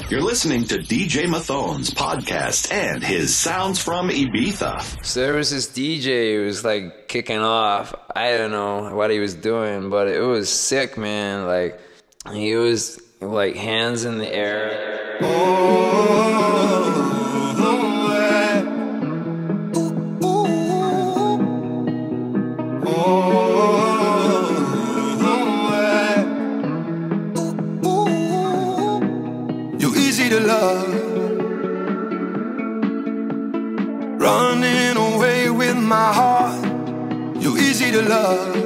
You're listening to DJ Mathon's podcast and his Sounds from Ibiza. So there was this DJ who was like kicking off. I don't know what he was doing, but it was sick, man. Like he was like hands in the air. You're easy to love, running away with my heart. You're easy to love,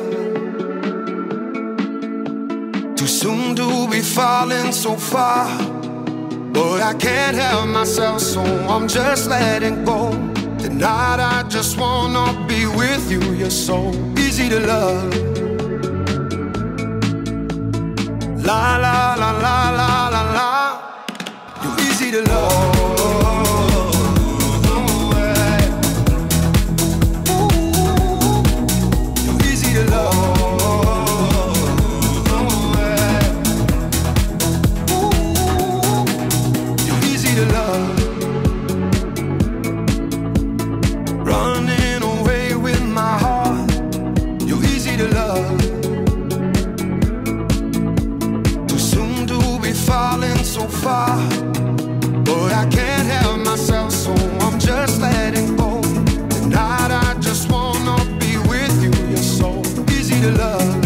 too soon to be falling so far. But I can't help myself, so I'm just letting go. Tonight I just wanna be with you. You're so easy to love. La la la la la la la. You're easy to love. You're easy to love. You're easy to love. Running away with my heart. You're easy to love. Too soon to be falling so far. But I can't help myself, so I'm just letting go. Tonight I just wanna be with you. You're so easy to love.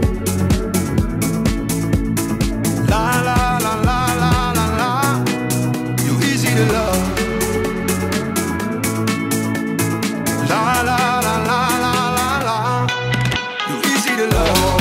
La la la la la la la. You're easy to love. La la la la la la la. You're easy to love.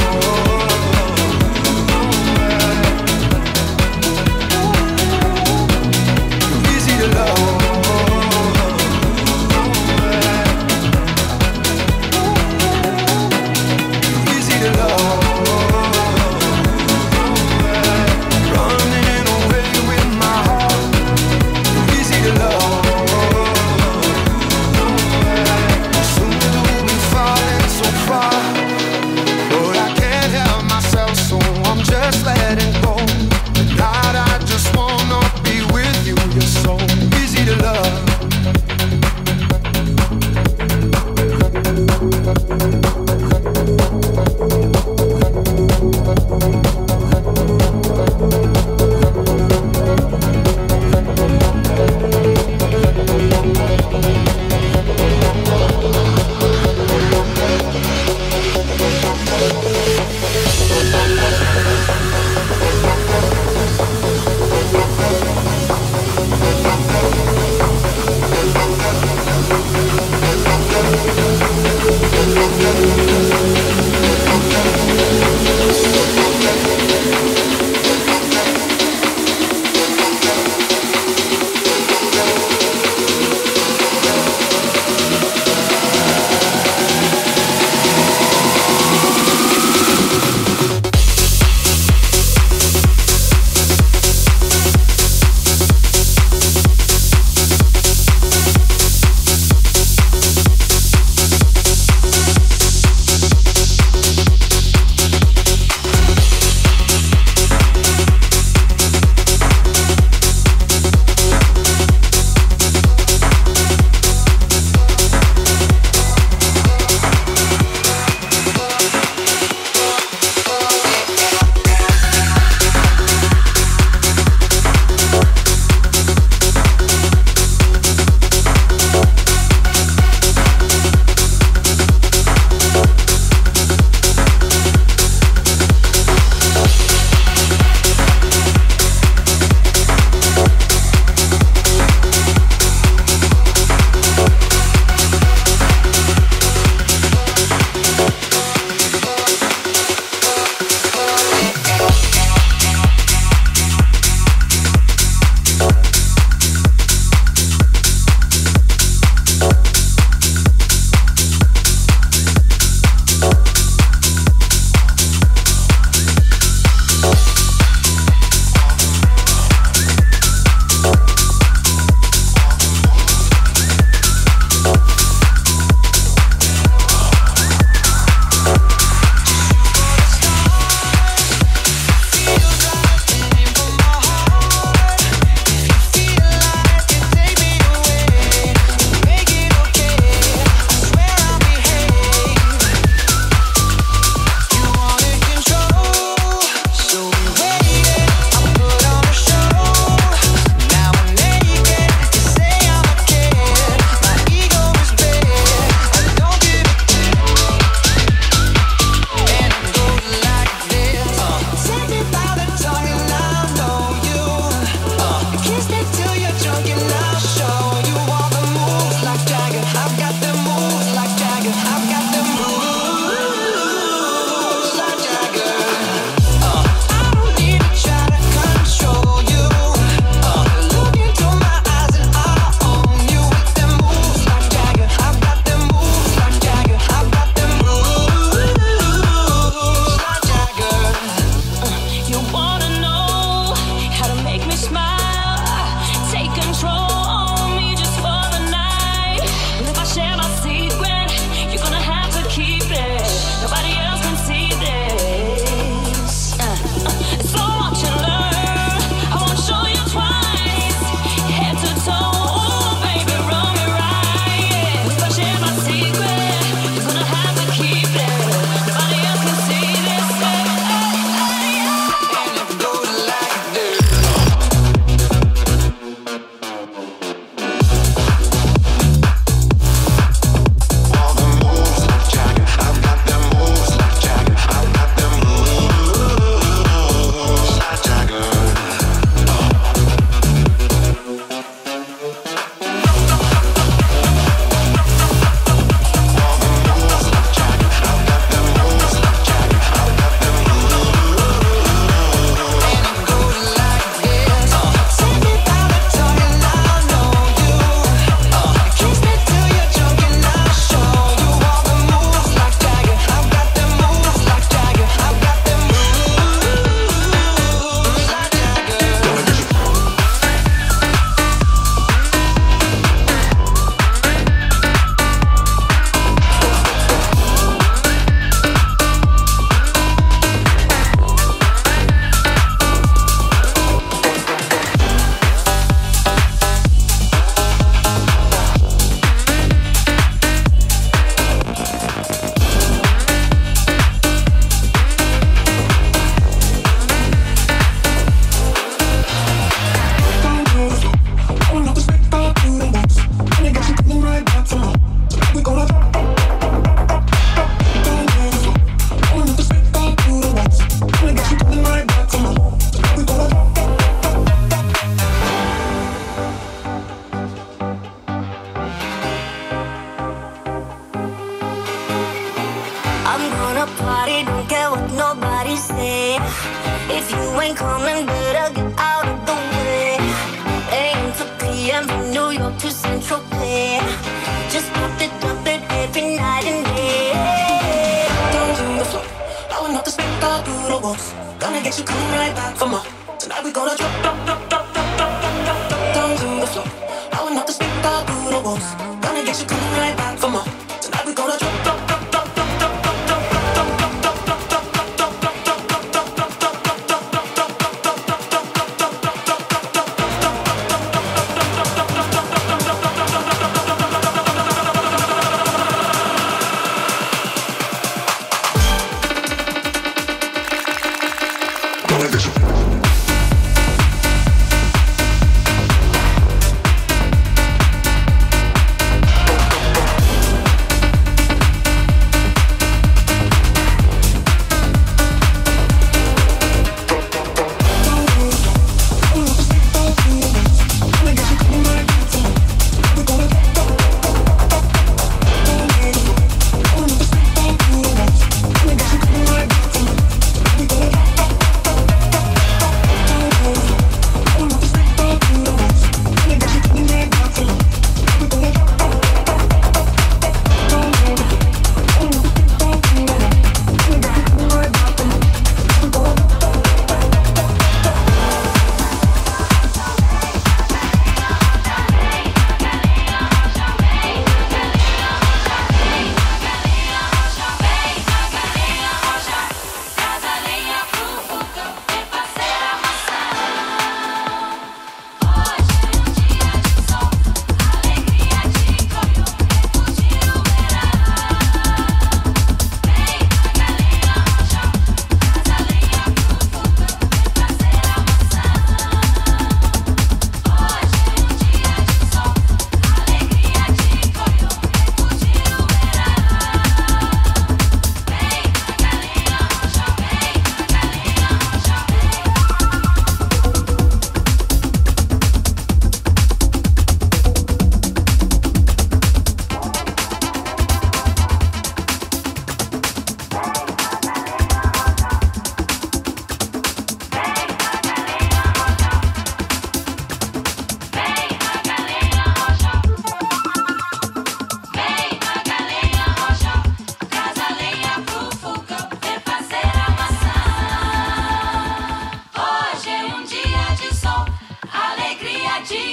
Don't let this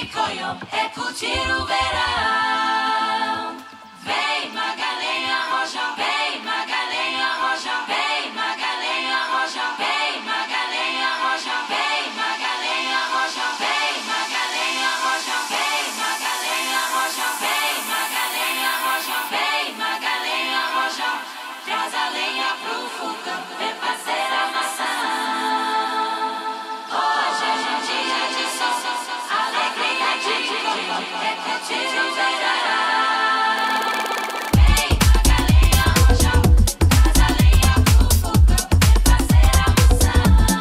Coio, é curtir o verão. Vem Magalenha Roja, vem Magalenha Roja, vem Magalenha Roja, vem Magalenha Roja, vem Magalenha Roja, vem Magalenha Roja, vem Magalenha Roja, vem Magalenha Roja, vem Magalenha Roja. Traz a lenha pro fogão, vem fazer a maçã. Hoje é um dia de sol, alegria de coio, é curtir o verão. Vem Magalenha Roja, traz a lenha pro fogão, vem fazer a maçã.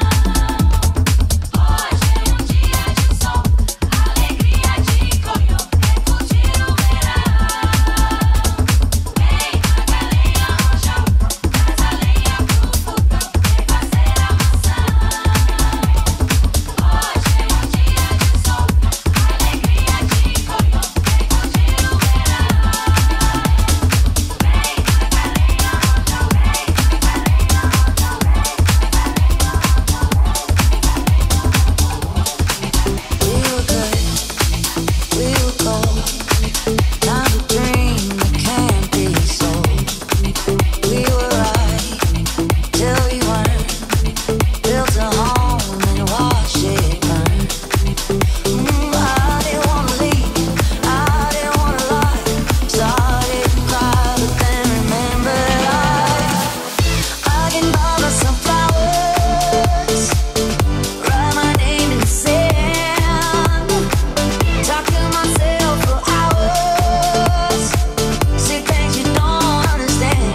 Hoje é um dia de sol, alegria de coio, é curtir o verão. Vem Magalenha Roja, traz a lenha pro fogão, vem fazer a maçã. Hoje é um dia de sol, alegria de coio, vem curtir o verão. Vem Magalenha Roja, vem Magalenha Roja, vem We were good, we were cold. Not a dream that can't be sold. We were right till we weren't. Built a home and watched it burn. I didn't wanna leave, I didn't wanna lie. Started to cry, but then remembered I can buy myself flowers, write my name in the sand, talk to myself for hours, say things you don't understand.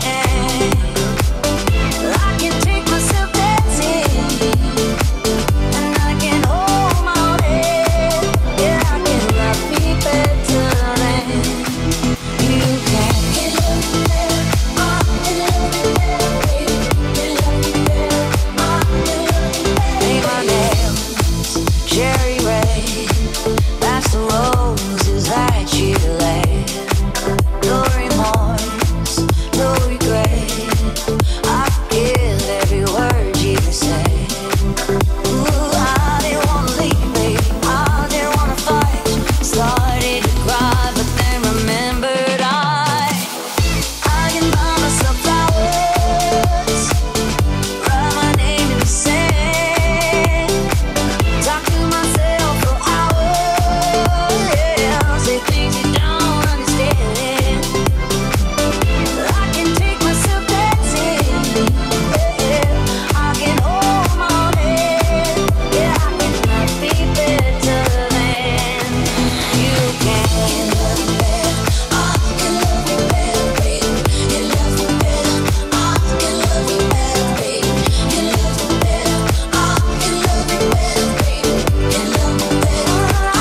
I can take myself dancing, and I can hold my own head. Yeah, I can love me better than you can. Can love me better, I can love me better, baby. Can love me better, I can love me better. Paint my nails cherry red, that's the roses that you laid. No remorse, no regret, I forgive every word you said. Ooh, I didn't wanna leave, babe, I didn't wanna fight. Started to cry, but then remembered I can buy myself flowers, write my name in the sand, talk to myself for hours, yeah, say things you don't understand. I can take myself dancing, yeah, I can hold my own head, yeah, I can love me better than you can. Can love me better, I can love me better, baby. Can love me better, I can love me better, baby. Can love me better, I can love me better, baby. Can love me better.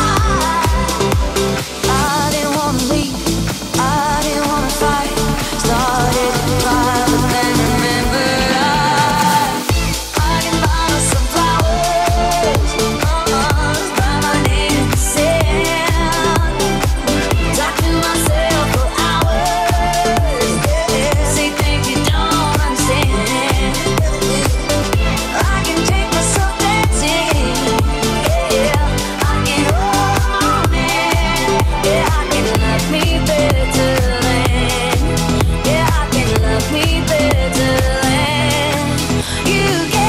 I didn't wanna leave, I didn't wanna fight. Started to cry, but then remembered I can buy myself flowers, write my name in the sand, talk to myself for hours, yeah, say things you don't understand. I can take myself dancing, yeah, I can hold my own hand, yeah, I can love me better than, yeah, I can love me better than you can.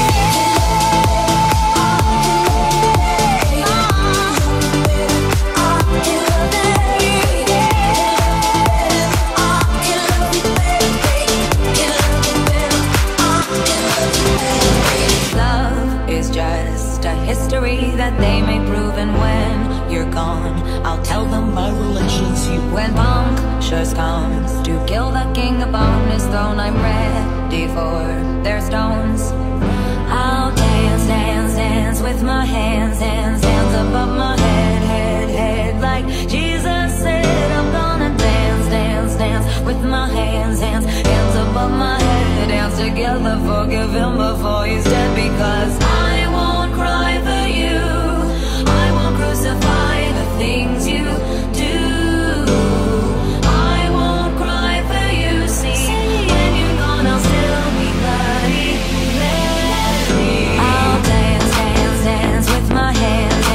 Love is just a history that they may prove, and when you're gone, I'll tell them my relationship. When punctures comes to kill the king upon his throne, I'm ready for their stones. I'll dance, dance, dance with my hands, hands, hands above my head, like Jesus said. I'm gonna dance, dance, dance with my hands, hands, hands above my head. Dance together, forgive him before he's dead, because I won't cry for you, I won't crucify the things you do. I won't cry for you, see, when you're gone I'll still be bloody Mary. I'll dance, dance, dance with my hands,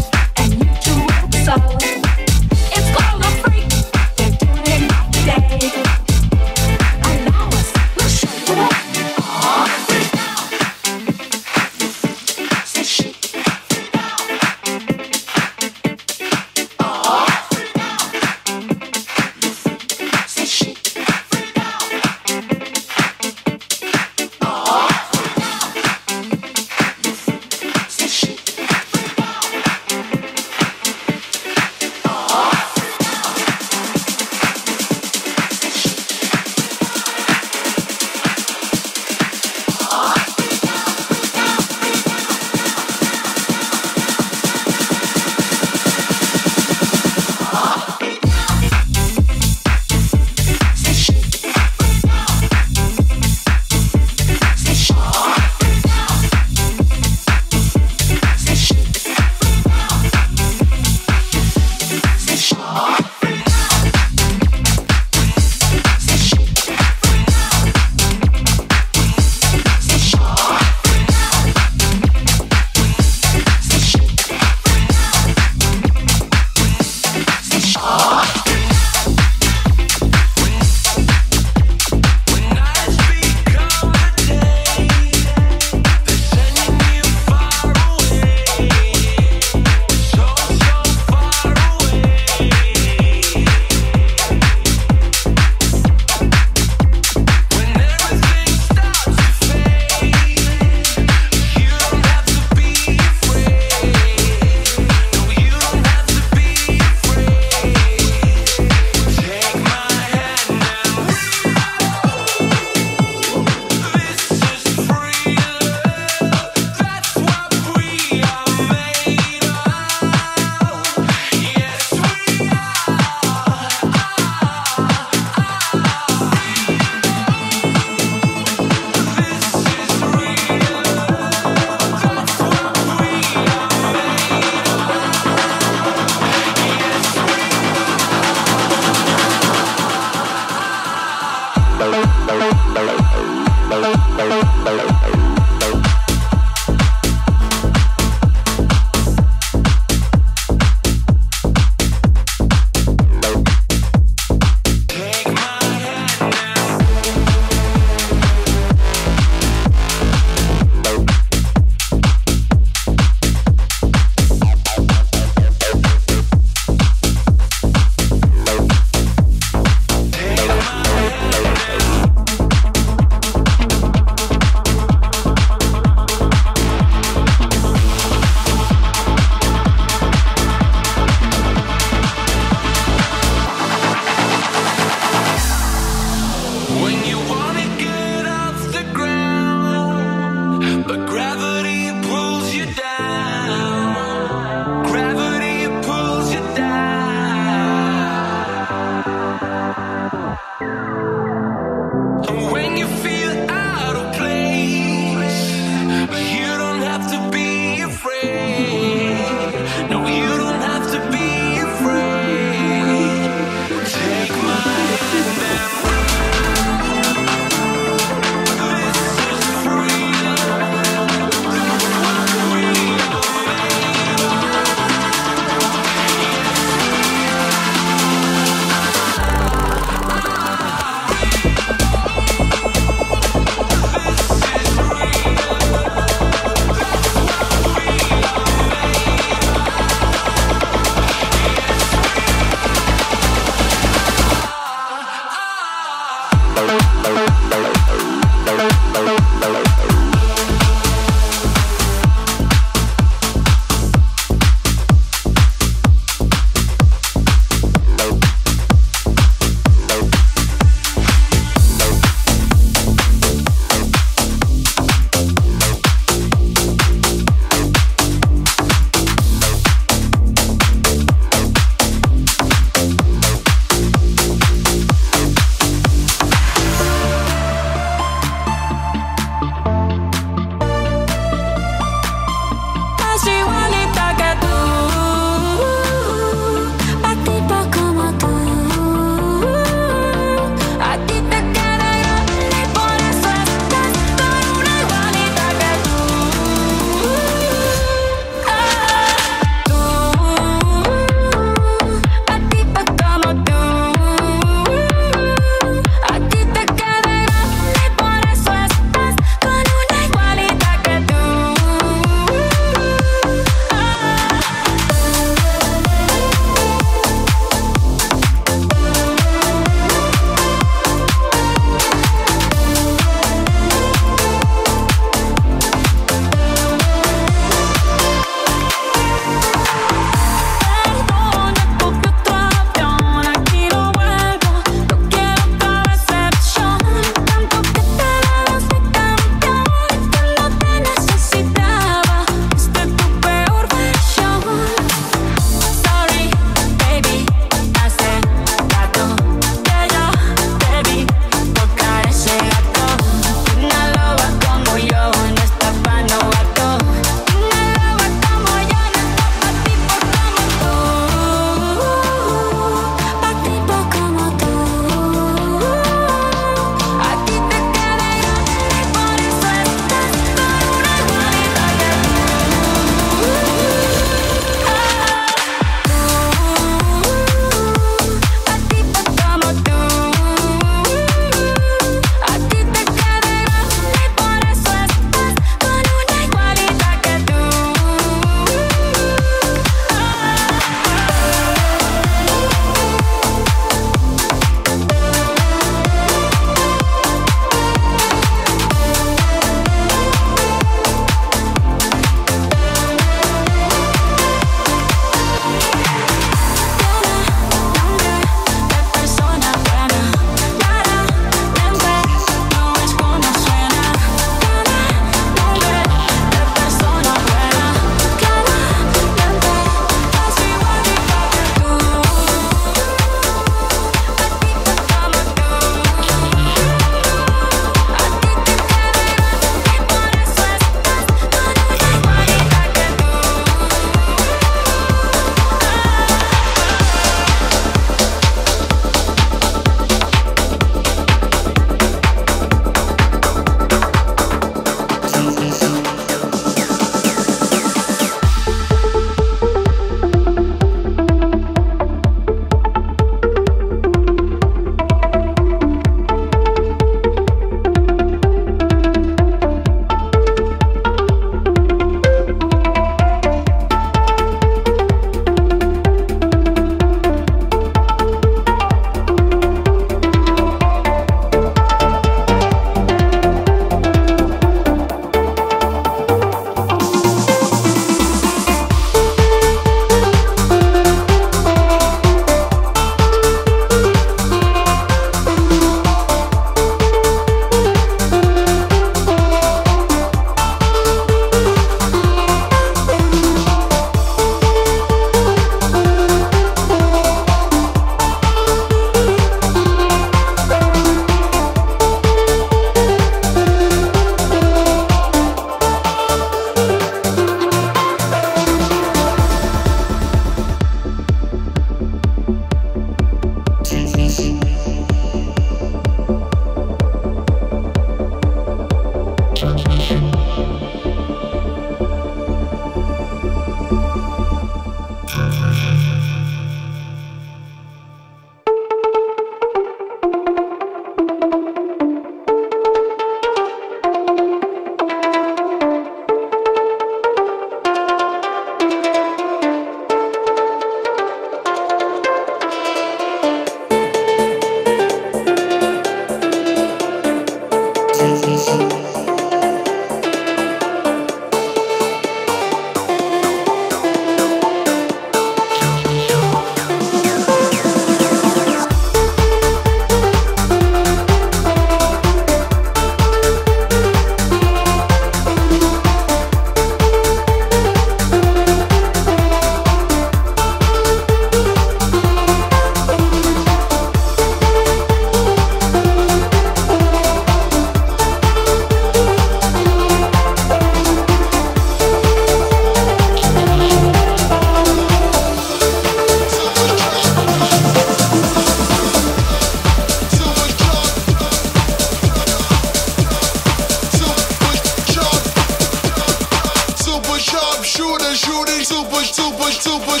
shooting, super, super, super.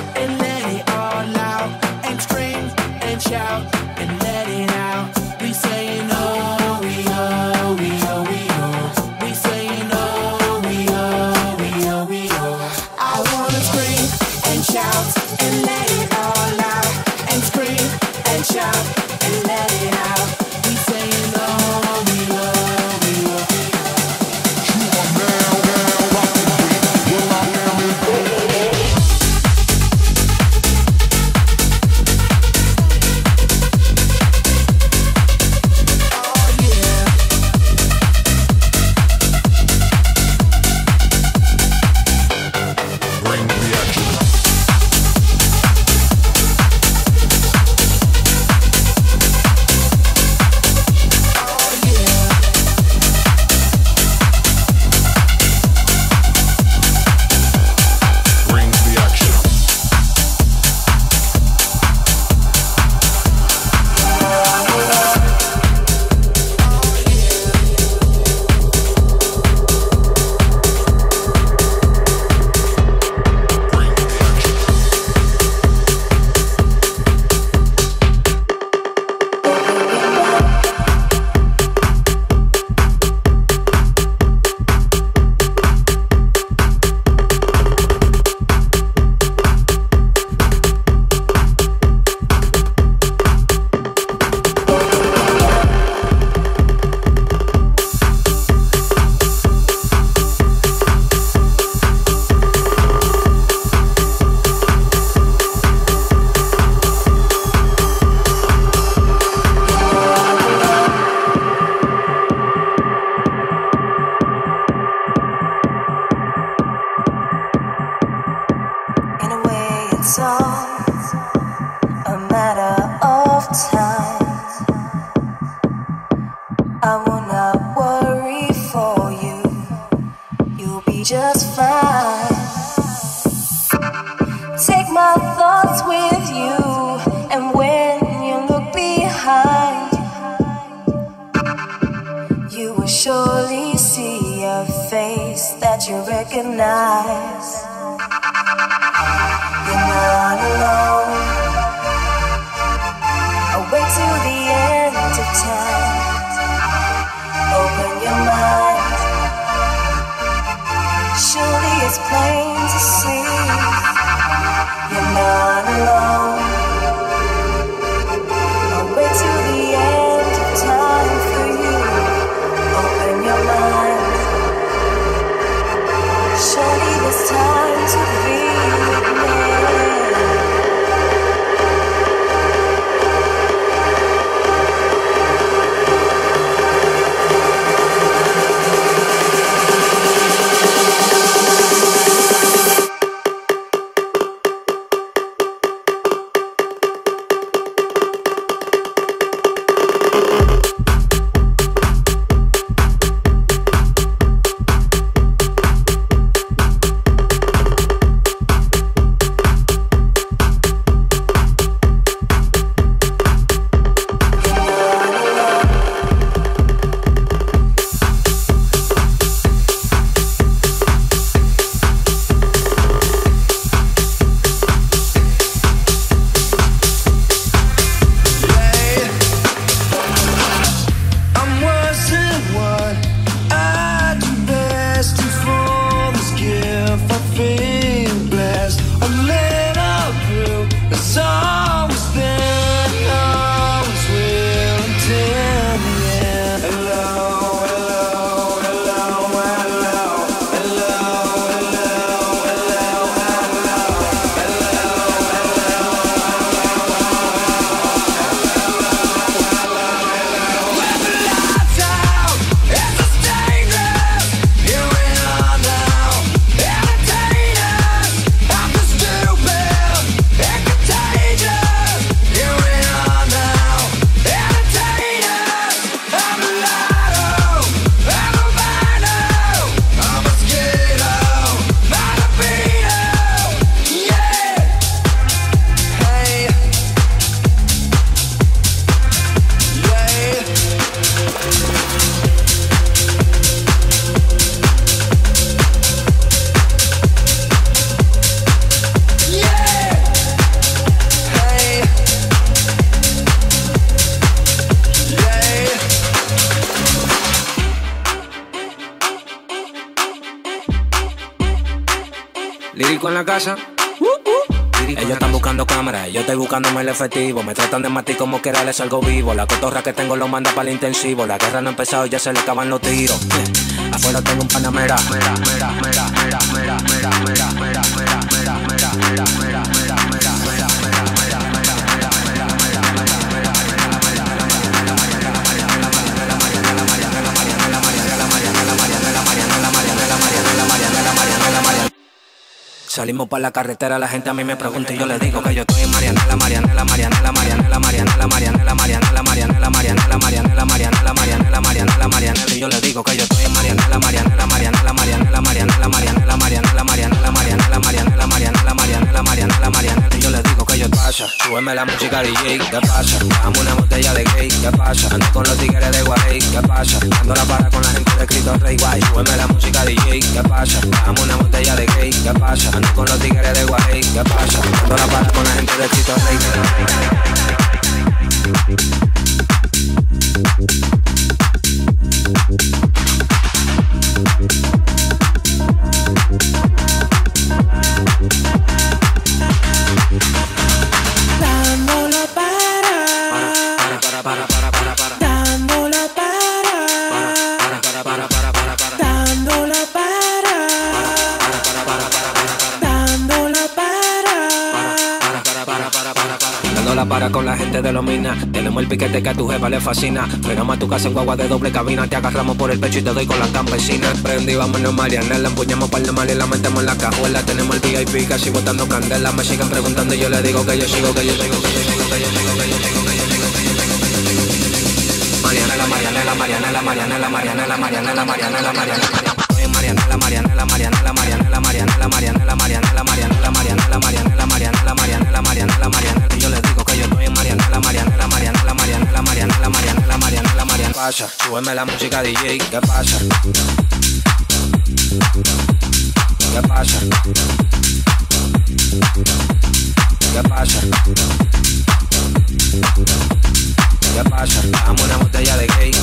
Shout and let it out. We say be just fine. Take my thoughts with you, and when you look behind, you will surely see a face that you recognize. You're not alone. Away to the end of time. Open your mind. Surely it's plain to see. You're not alone. Away to the end of time for you. Open your mind. Surely there's time to be with me. Lírico en la casa. Ellos están buscando cámaras, yo estoy buscándome el efectivo. Me tratan de matar como quiera, les salgo vivo. La cotorra que tengo lo manda para el intensivo. La guerra no ha empezado, ya se le acaban los tiros. Afuera tengo un panamera. Salimos para la carretera, la gente a mí me pregunta y yo le digo que yo estoy en Marianela, Marianela, Marianela, Marianela, Marianela, Marianela, Marianela, Marianela, Marianela, Marianela, Marianela, Marianela, Marianela, Marianela, y yo le digo que yo estoy en Marianela, Marianela, Marianela, Marianela, Marianela, Marianela, Marianela, Marianela, Marianela, Marianela, Marianela, Marianela, Marianela, Marianela, y yo le digo que yo pasa, súbeme la música DJ, ¿qué pasa? Dame una botella de gay, ¿qué pasa? Ando con los tigres de Guay, ¿qué pasa? Ando la para con la gente de Cristo Rey Guay, súbeme la música DJ, ¿qué pasa? Dame una botella de gay, ¿qué pasa? Ando con los tigres de Guay, ¿qué pasa? Ando la para con la gente de Cristo Rey. Dándole para. Dándole para. Dándole para. Dándole para. Dándola para con la gente de los minas. Tenemos el piquete que a tu jefa le fascina. Frenamos a tu casa en guagua de doble cabina. Te agarramos por el pecho y te doy con las campesinas. Prendí, vámonos Marianela. Empuñamos par de mal y la metemos en la cajuela. Tenemos el VIP casi botando candela. Me siguen preguntando y yo le digo que yo sigo, que yo sigo, que yo sigo, que yo sigo, que yo sigo, que yo sigo, que yo sigo. Marianela, Marianela, Marianela, Marianela, Marianela, Marianela, Marianela, Marianela, Marianela. Marianela, Marianela, Marianela, Marianela, Marianela, Marianela, Marianela, Marianela, Marianela, Marianela, Marianela, Marianela, Marianela, Marianela. Yo les digo que yo estoy en Marianela, Marianela, Marianela, Marianela, Marianela, Marianela, Marianela, Marianela. ¿Qué pasa? Súbeme la música, DJ. ¿Qué pasa? ¿Qué pasa? ¿Qué pasa? ¿Qué pasa? Dame una botella de gay.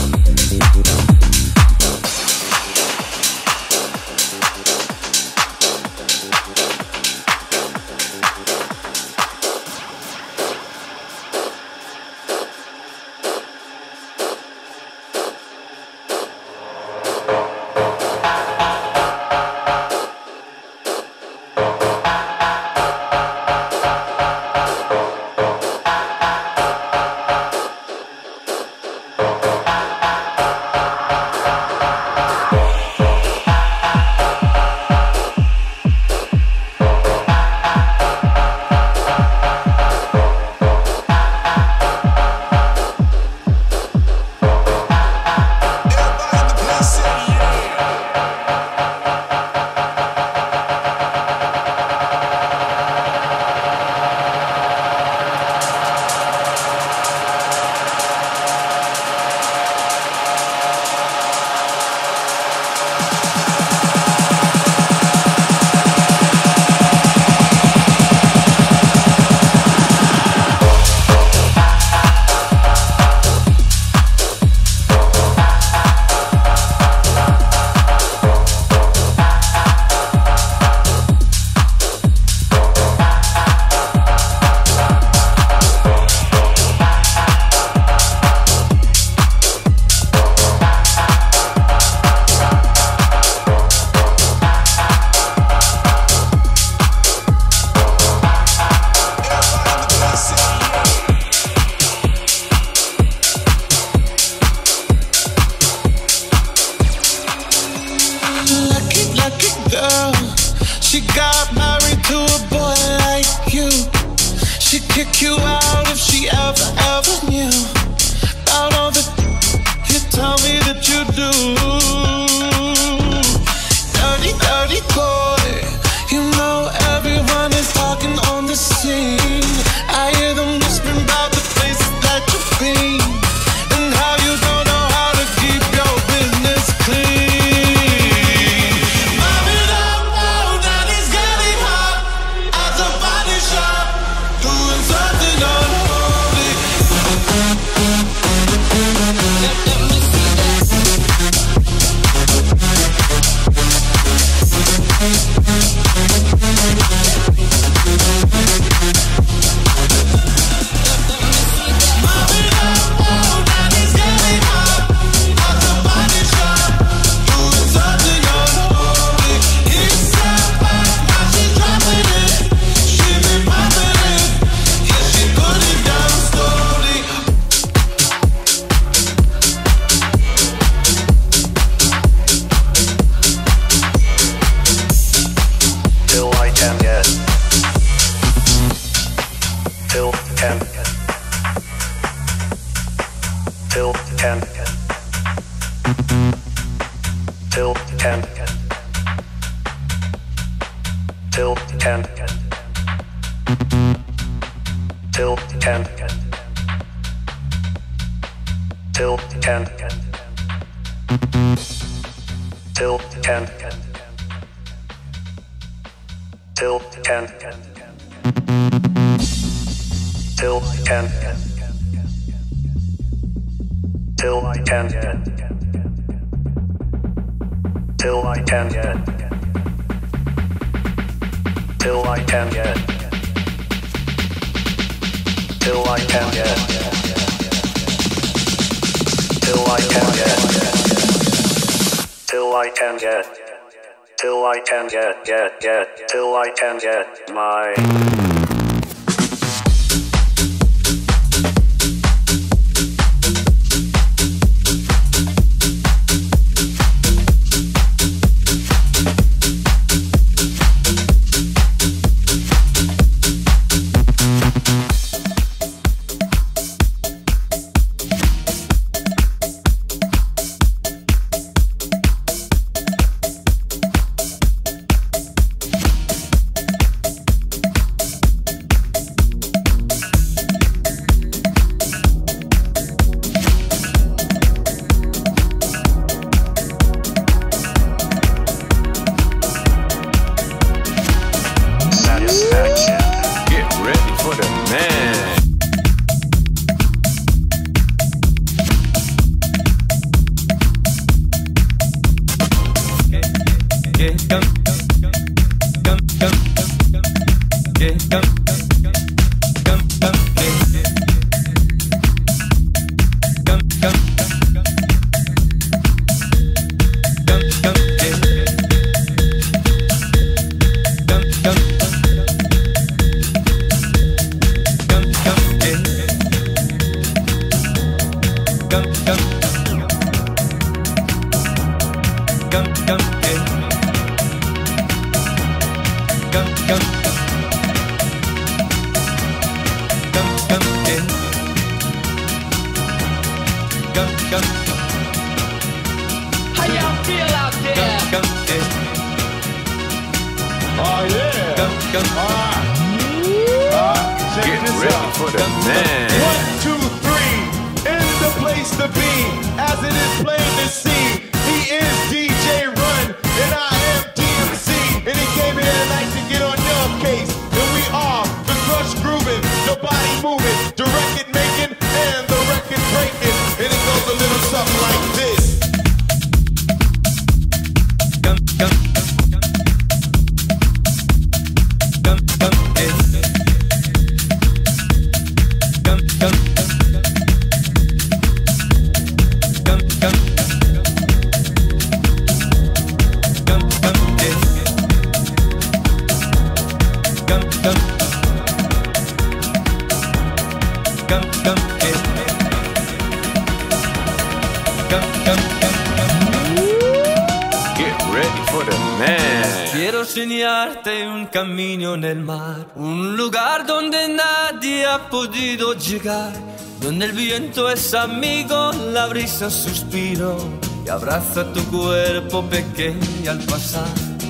Till I can get my Quiero enseñarte un camino en el mar, un lugar donde nadie ha podido llegar, donde el viento es amigo, la brisa suspiro y abraza tu cuerpo pequeño al pasar.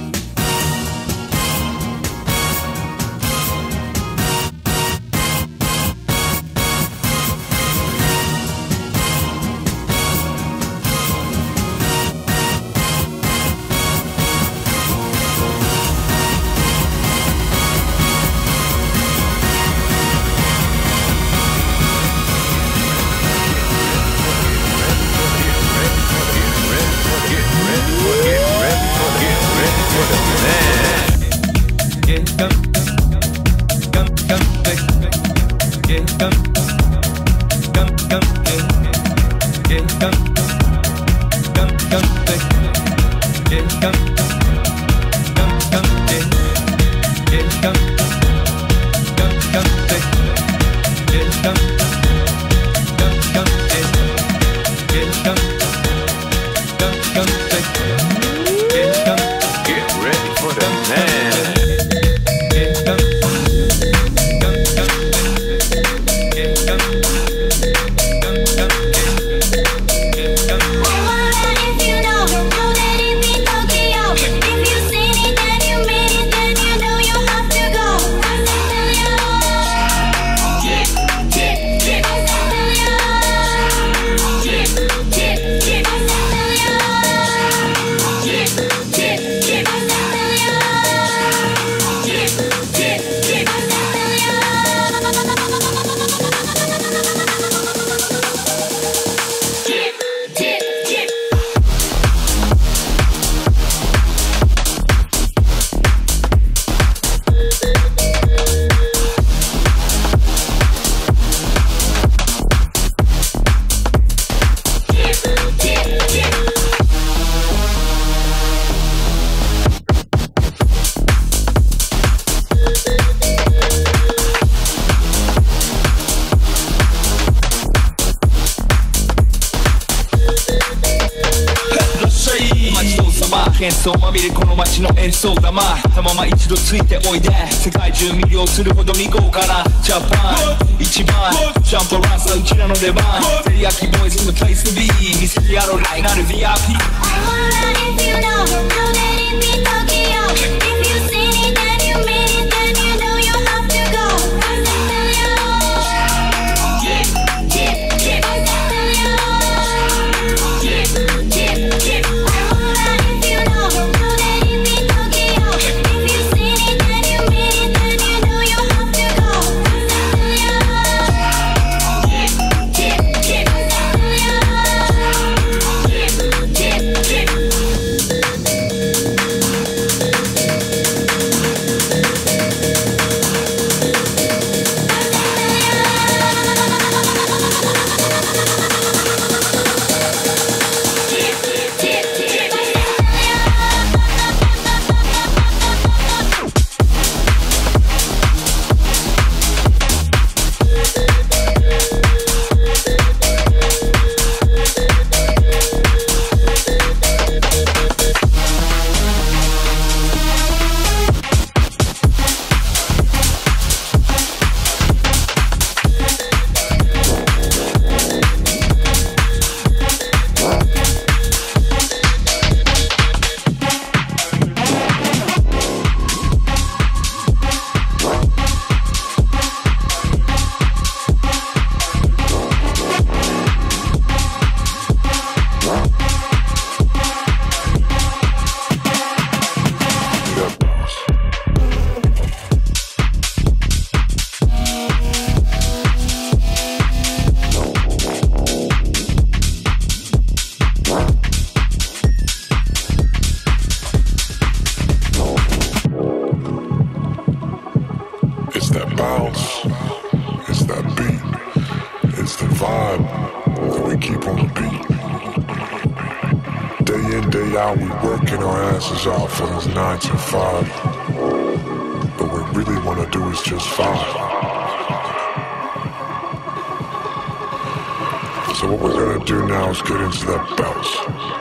喧騒まみれこの街の演奏玉たまま一度ついておいで世界中魅了するほどに豪華なジャパン一番ジャンプランスはうちらの出番テリヤキボーイズのプレイス to be 見せてやろうライなる VIP I wanna if you know let it be Tokyo If you seen it then you made it then you know you have to go I'm telling you I'm telling you now we working our asses off from 9 to 5. But what we really want to do is just 5. So what we're gonna do now is get into that bounce.